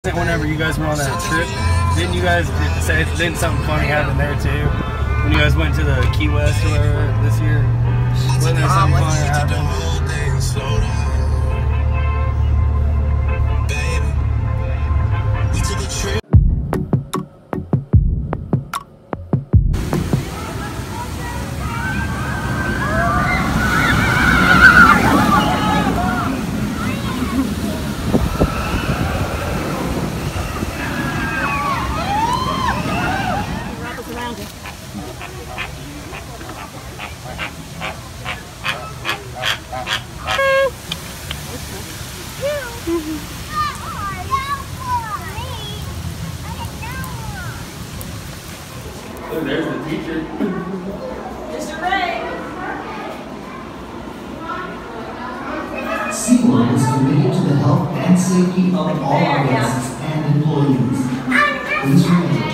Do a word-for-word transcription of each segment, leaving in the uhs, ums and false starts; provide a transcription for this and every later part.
Whenever you guys were on that trip, didn't you guys say didn't something funny happen there too? When you guys went to the Key West or whatever this year, wasn't there something funny that happened? Look, there's the teacher. Mister Ray. Seaworld is committed to the health and safety of all our guests and employees. Please remain.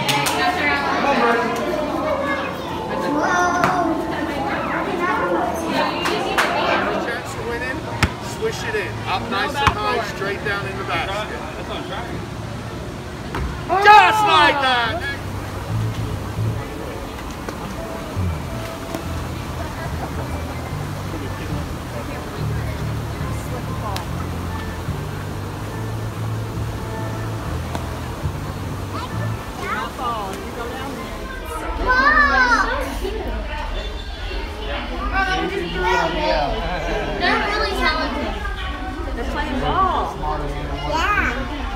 Swish it in, up nice and high, straight down in the basket. That's what I'm trying. Just like that! They're really talented. They're playing ball. Yeah.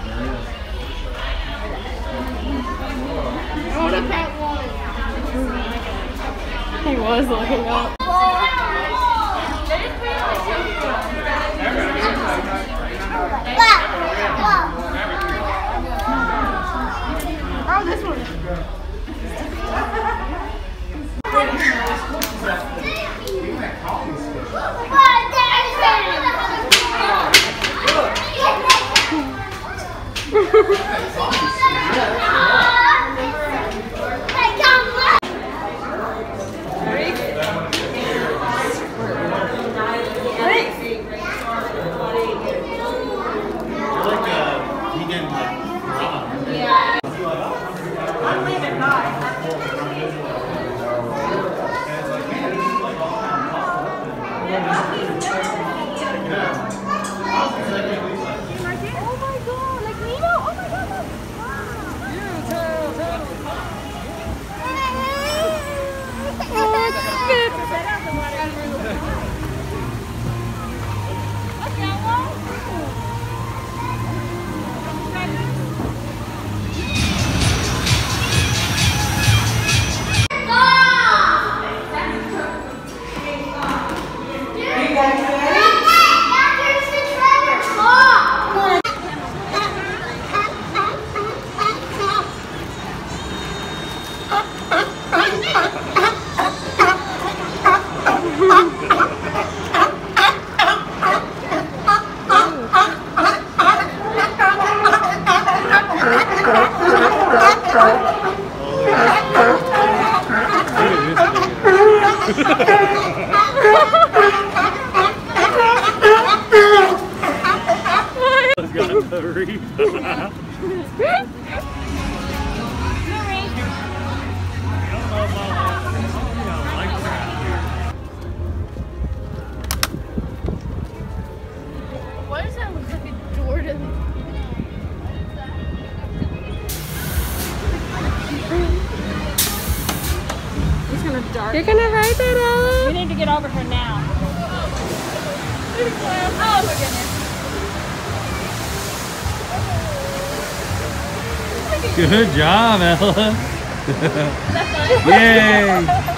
He was looking up. Oh, this one. Why does that look like a Jordan? He's gonna dart. You're gonna ride that, Ella? We need to get over her now. Oh my goodness. Good job, Ella. Is that fun? Yay!